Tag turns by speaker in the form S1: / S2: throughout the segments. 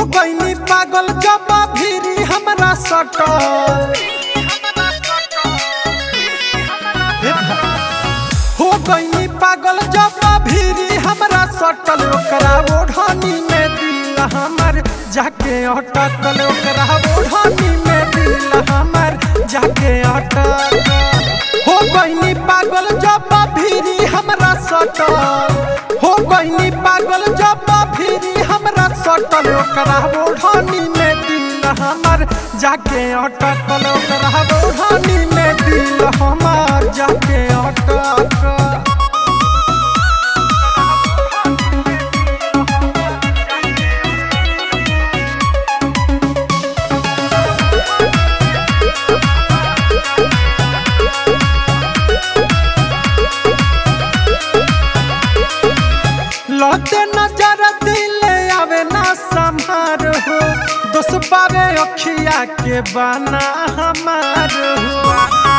S1: गईनी पागल जब भीरी हमरा सटल। हो गईनी पागल जब भीरी हमरा सटल। ओकरा ओढ़नी में दिल हमर जाके अटकल। ओकरा ओढ़नी में दिल हमर जाके अटकल। हो गईनी पागल जब भीरी हमरा सटल। हो गईनी पागल जब भीरी हमरा सटल। ओकरा ओढ़नी में दिल हमर जाके अटकल। ओकरा ओढ़नी में दिल हमर जाके अटकल। लौटे नजर दिल आवे ना संभार हो। दोस्त पावे अखिया के बना हमार हो।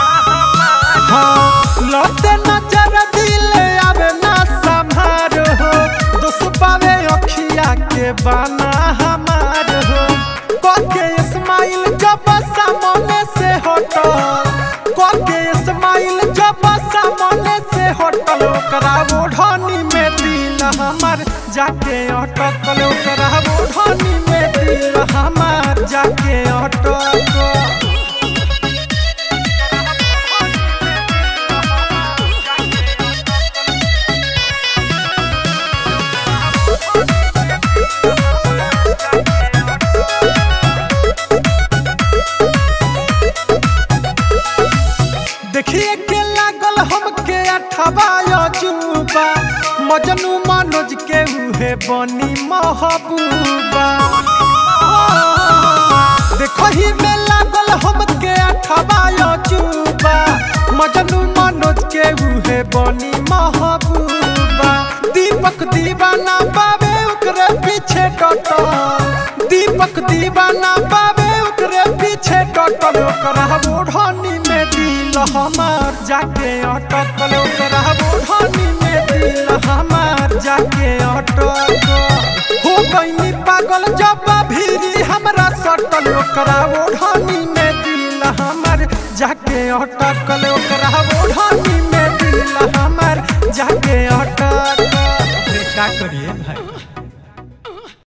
S1: हाँ लौटे नजर दिल आवे ना संभार हो। दोस्त पावे अखिया के बना हमार हो। कोके इस्माइल जब सामने से हटल। कोके इस्माइल जब सामने से हटल। ओकरा ओढ़नी में दिल हमर जाके अटकल। ओकरा ओढ़नी में दिल हमर जाके अटकल। देखिए के लागल हमके अठवाया जुबा। मजनू मनोज के उहे बनी महबूबा। देखो ही में लागल हमके अठवाया जुबा। मजनू मनोज के उहे बनी महबूबा। दीपक दीवाना बाबे ओकरे पीछे डटल। दीपक दीवाना बाबे ओकरे पीछे डटल। ओकरा ओढ़नी में दिल हमर जाके अटकल। ओकरा ओढ़नी में दिल हमर जाके अटकल। हो गईनी पागल जब भीरी हमरा सटल। ओकरा ओढ़नी में दिल हमर जाके अटकल। ओकरा ओढ़नी में दिल हमर जाके अटकल।
S2: का करिए भाई।